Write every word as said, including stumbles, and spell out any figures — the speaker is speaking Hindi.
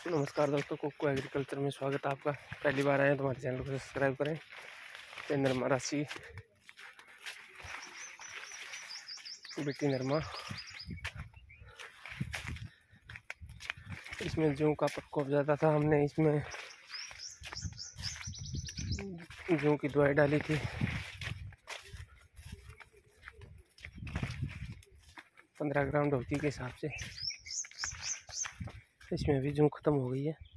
नमस्कार दोस्तों, कोको एग्रीकल्चर में स्वागत है आपका। पहली बार आए हैं तो हमारे चैनल को सब्सक्राइब करें। ये नरमा राशि बेटी नरमा, इसमें जूं का प्रकोप ज़्यादा था। हमने इसमें जूं की दवाई डाली थी। पंद्रह ग्राम ढोकी के हिसाब से। इसमें भी जूं खत्म हो गई है।